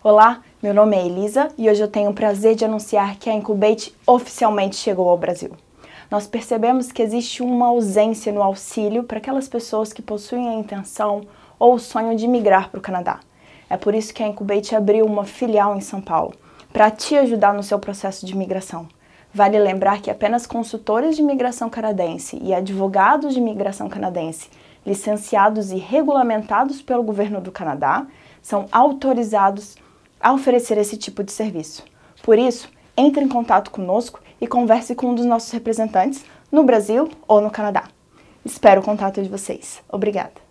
Olá, meu nome é Elisa e hoje eu tenho o prazer de anunciar que a Incubate oficialmente chegou ao Brasil. Nós percebemos que existe uma ausência no auxílio para aquelas pessoas que possuem a intenção ou o sonho de migrar para o Canadá. É por isso que a Incubate abriu uma filial em São Paulo, para te ajudar no seu processo de imigração. Vale lembrar que apenas consultores de imigração canadense e advogados de imigração canadense, licenciados e regulamentados pelo governo do Canadá, são autorizados a oferecer esse tipo de serviço. Por isso, entre em contato conosco e converse com um dos nossos representantes no Brasil ou no Canadá. Espero o contato de vocês. Obrigada!